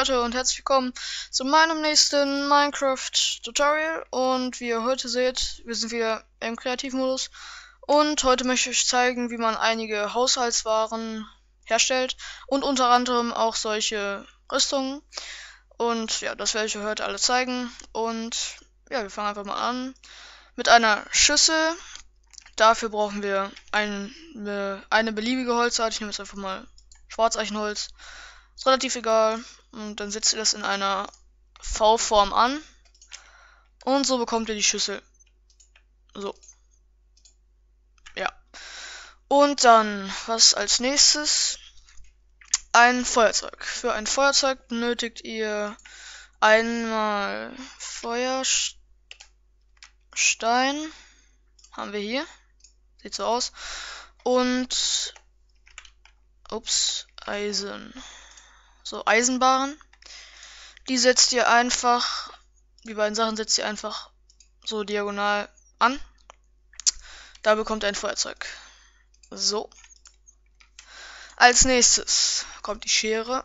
Leute und herzlich willkommen zu meinem nächsten Minecraft-Tutorial. Und wie ihr heute seht, wir sind wieder im Kreativmodus. Und heute möchte ich euch zeigen, wie man einige Haushaltswaren herstellt. Und unter anderem auch solche Rüstungen. Und ja, das werde ich euch heute alle zeigen. Und ja, wir fangen einfach mal an mit einer Schüssel. Dafür brauchen wir eine beliebige Holzart. Ich nehme jetzt einfach mal Schwarzeichenholz. Ist relativ egal. Und dann setzt ihr das in einer V-Form an. Und so bekommt ihr die Schüssel. So. Ja. Und dann, was als nächstes? Ein Feuerzeug. Für ein Feuerzeug benötigt ihr einmal Feuerstein. Haben wir hier. Sieht so aus. Und Eisen. So, Eisenbarren. Die setzt ihr einfach, die beiden Sachen setzt ihr einfach so diagonal an. Da bekommt ihr ein Feuerzeug. So. Als nächstes kommt die Schere.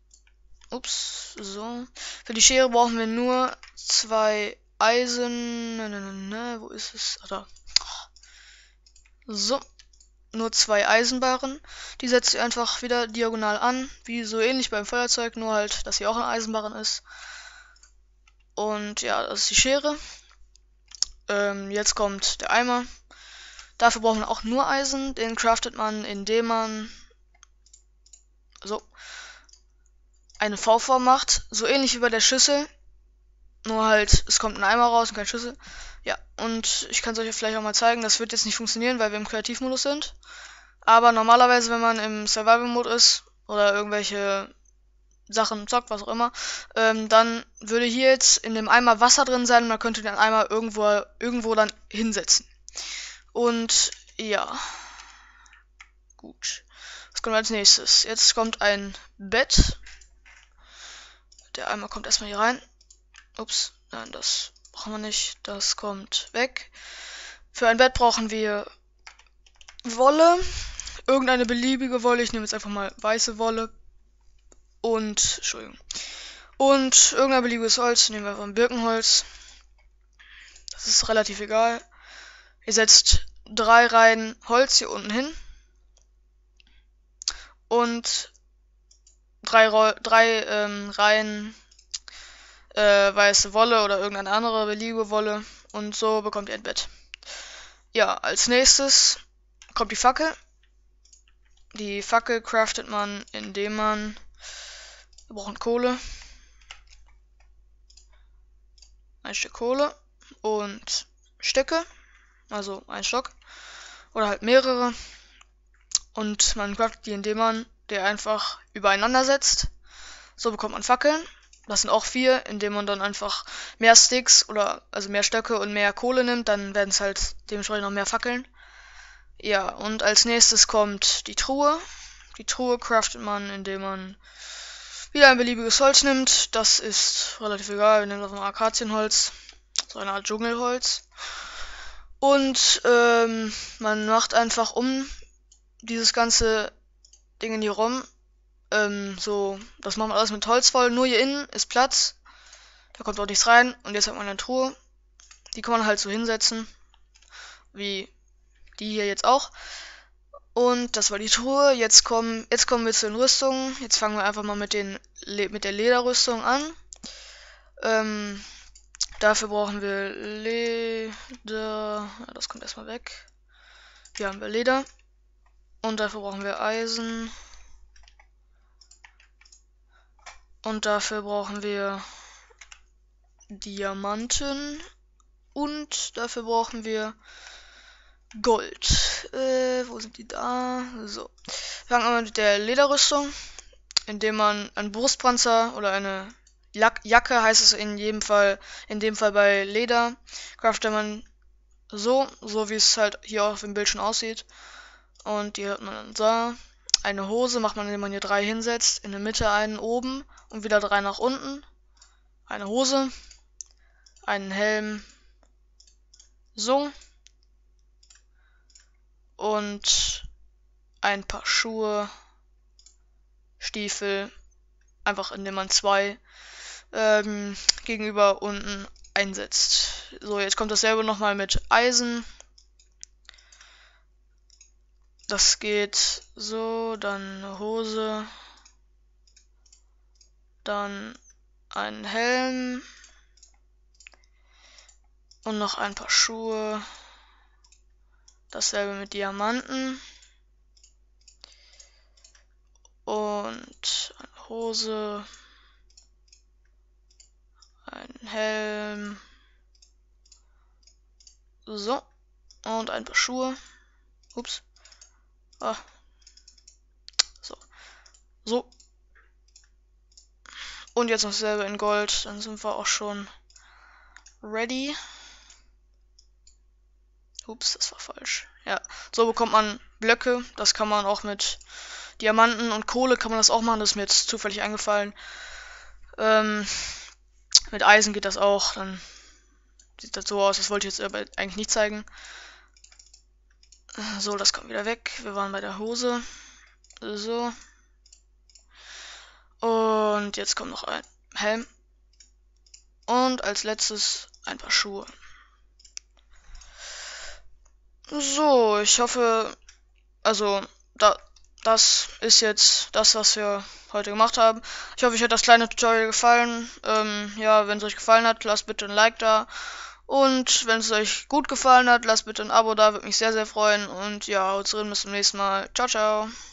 So. Für die Schere brauchen wir nur zwei Eisen. Wo ist es? Ach, da. So. Nur zwei Eisenbarren. Die setzt ihr einfach wieder diagonal an, wie so ähnlich beim Feuerzeug, nur halt, dass hier auch ein Eisenbarren ist. Und ja, das ist die Schere. Jetzt kommt der Eimer. Dafür braucht man auch nur Eisen. Den craftet man, indem man so eine V-Form macht. So ähnlich wie bei der Schüssel. Nur halt, es kommt ein Eimer raus und keine Schüssel. Ja, und ich kann es euch vielleicht auch mal zeigen. Das wird jetzt nicht funktionieren, weil wir im Kreativmodus sind. Aber normalerweise, wenn man im Survival-Mode ist oder irgendwelche Sachen zockt, was auch immer, dann würde hier jetzt in dem Eimer Wasser drin sein und man könnte den Eimer irgendwo dann hinsetzen. Und ja, gut. Was kommt als nächstes? Jetzt kommt ein Bett. Der Eimer kommt erstmal hier rein. Ups, nein, das brauchen wir nicht. Das kommt weg. Für ein Bett brauchen wir Wolle. Irgendeine beliebige Wolle. Ich nehme jetzt einfach mal weiße Wolle. Und, Entschuldigung. Und irgendein beliebiges Holz. Nehmen wir einfach ein Birkenholz. Das ist relativ egal. Ihr setzt 3 Reihen Holz hier unten hin. Und 3 Reihen weiße Wolle oder irgendeine andere beliebige Wolle. Und so bekommt ihr ein Bett. Ja, als nächstes kommt die Fackel. Die Fackel craftet man, indem man... Wir brauchen Kohle. Ein Stück Kohle und Stöcke. Also ein Stock. Oder halt mehrere. Und man craftet die, indem man die einfach übereinander setzt. So bekommt man Fackeln. Das sind auch 4, indem man dann einfach mehr Sticks oder also mehr Stöcke und mehr Kohle nimmt, dann werden es halt dementsprechend noch mehr Fackeln. Ja, und als nächstes kommt die Truhe. Die Truhe craftet man, indem man wieder ein beliebiges Holz nimmt. Das ist relativ egal, wir nehmen einfach mal Akazienholz, so eine Art Dschungelholz. Und man macht einfach um dieses ganze Ding hier rum. So, das machen wir alles mit Holz voll. Nur hier innen ist Platz. Da kommt auch nichts rein. Und jetzt hat man eine Truhe. Die kann man halt so hinsetzen. Wie die hier jetzt auch. Und das war die Truhe. Jetzt kommen wir zu den Rüstungen. Jetzt fangen wir einfach mal mit der Lederrüstung an. Dafür brauchen wir Leder. Ja, das kommt erstmal weg. Hier haben wir Leder. Und dafür brauchen wir Eisen. Und dafür brauchen wir Diamanten. Und dafür brauchen wir Gold. Wo sind die da? So. Fangen wir mal mit der Lederrüstung. Indem man einen Brustpanzer oder eine Jacke, heißt es in dem Fall bei Leder, craftet man so wie es halt hier auf dem Bild schon aussieht. Und die hat man dann so. Eine Hose macht man, indem man hier 3 hinsetzt. In der Mitte einen oben und wieder 3 nach unten. Eine Hose. Einen Helm. So. Und ein paar Schuhe. Stiefel. einfach indem man zwei gegenüber unten einsetzt. So, jetzt kommt dasselbe nochmal mit Eisen. Das geht so, dann eine Hose, dann ein Helm und noch ein paar Schuhe. Dasselbe mit Diamanten und eine Hose, ein Helm, so, und ein paar Schuhe. Ups. Ah. So. Und jetzt noch dasselbe in Gold. Dann sind wir auch schon ready. Ups, das war falsch. Ja, so bekommt man Blöcke. Das kann man auch mit Diamanten und Kohle kann man das auch machen. Das ist mir jetzt zufällig eingefallen. Mit Eisen geht das auch. Dann sieht das so aus. Das wollte ich jetzt aber eigentlich nicht zeigen. So, das kommt wieder weg. Wir waren bei der Hose. So. Und jetzt kommt noch ein Helm. Und als letztes ein paar Schuhe. So, ich hoffe, also, das ist jetzt das, was wir heute gemacht haben. Ich hoffe, euch hat das kleine Tutorial gefallen. Ja, wenn es euch gefallen hat, lasst bitte ein Like da. Und wenn es euch gut gefallen hat, lasst bitte ein Abo da, würde mich sehr, sehr freuen. Und ja, haut rein, bis zum nächsten Mal. Ciao, ciao.